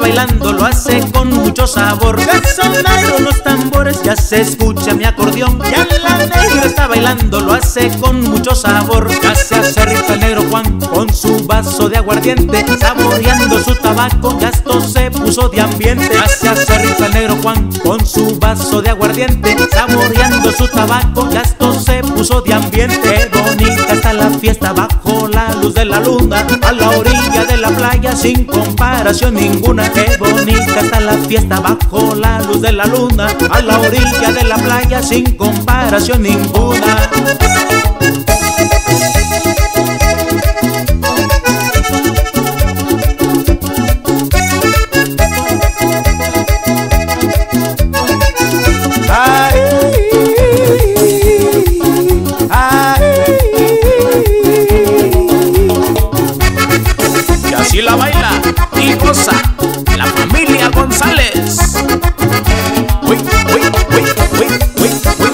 bailando, lo hace con mucho sabor. Ya sonaron los tambores, ya se escucha mi acordeón. Ya la negra está bailando, lo hace con mucho sabor. Ya se acerca el negro Juan con su vaso de aguardiente, saboreando su tabaco, ya esto se puso de ambiente. Ya se acerca el negro Juan con su vaso de aguardiente, saboreando su tabaco, ya esto se puso de ambiente. Qué bonita está la fiesta bajo la luz de la luna, a la orilla de la playa sin comparación ninguna. Qué bonita está la fiesta bajo la luz de la luna, a la orilla de la playa sin comparación ninguna. Y la baila y goza la familia González. Uy, uy, uy, uy, uy, uy.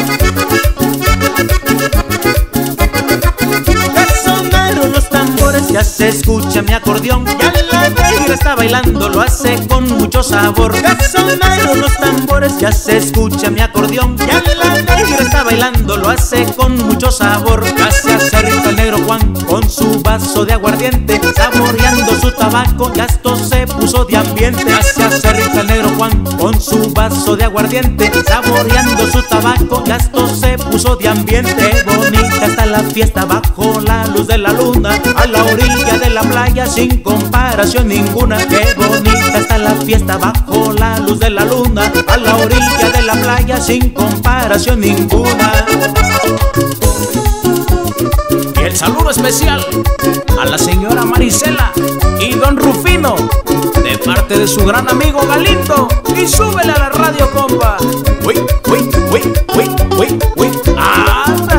Ya sonaron los tambores, ya se escucha mi acordeón. Ya la negra está bailando, lo hace con mucho sabor. Ya sonaron los tambores, ya se escucha mi acordeón. Ya la negra está bailando, lo hace con mucho sabor. Ya se acerca el negro Juan con su vaso de aguardiente, saboreando su tabaco, ya esto se puso de ambiente. Ya se acerca el negro Juan con su vaso de aguardiente, saboreando su tabaco, ya esto se puso de ambiente. Qué bonita está la fiesta bajo la luz de la luna, a la orilla de la playa sin comparación ninguna. Qué bonita está la fiesta bajo la luz de la luna, a la orilla de la playa sin comparación ninguna. Y el saludo especial a la señora Marisela y don Rufino, de parte de su gran amigo Galindo. Y súbele a la radio, compa. Uy, uy, uy, uy, uy, uy. ¡Ah!